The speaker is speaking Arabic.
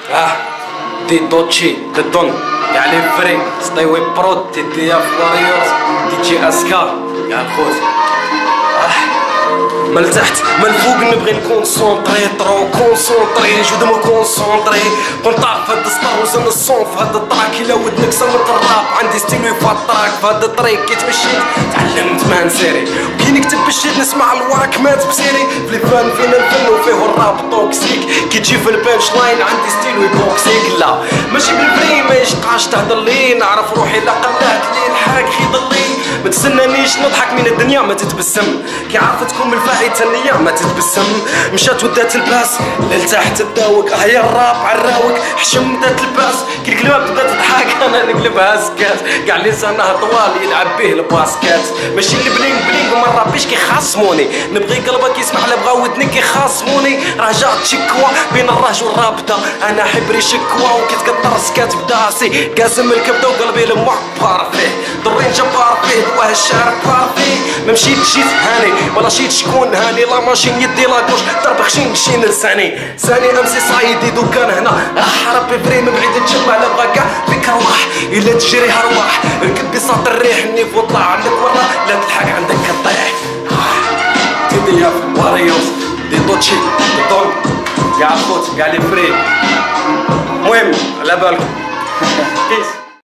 دي دوتشي دي دون يا علي فري سطيوي برود تدي فواريوز دي جي اسكا يا الخوت من التحت من الفوق نبغي نكونسونطري طرو كونسونطري جود مو كونسونطري قنطع في هاد السطر وزن الصون في هاد الطراك إلا ودنك صمت الراب عندي ستيلوي في الطراك في هاد الطريق كي تمشيت تعلمت ما نسيري وكي نكتب بالشيت نسمع الوراك مات بسيري في الفن فينا الفن وفيه الراب توكسيك كي تجي في البانش لاين عندي ستيلوي بوكسيك لا ماشي بالفري ما يشقاش تهضر لي نعرف روحي لا قلعت لي الحاك خيضر لي ما تستنانيش نضحك من الدنيا ما تتبسم كي عرفتكم الفايت النية ما تتبسم مشات ودات الباس لتحت تداوق هيا الراب عالراوق حشم دات الباس كي الكلاب تبدا تضحك انا نقلبها سكات كاع لسانها طوال يلعب به الباسكات ماشي البلينغ بلينغ مرة بيش كيخاصموني نبغي قلبك يسمع لا بغا ودنك يخاصموني راه جات شكوى بين الراجل والرابطة انا حبري شكوى وكي تقطر سكات بداسي قاسم الكبدة وقلبي لمع بارفيه ضرين جبار فيه دواه الشارع بارفيه ما مشيت جيت هاني ولا شيت شكون هاني لا ماشين يدي لاكوش ضرب خشين مشين لساني ساني امسي صايدي دو كان هنا راح ربي فري من بعيد تجمع لا بغا كاع فيك رواح الا تجري هرواح ركب بساط الريح النيف وطلع عندك ورا لا تلحق عندك كطيح تدي يا واريوز دي دوتشي دي دون كاع الخوت كاع لي فري المهم على بالكم بيس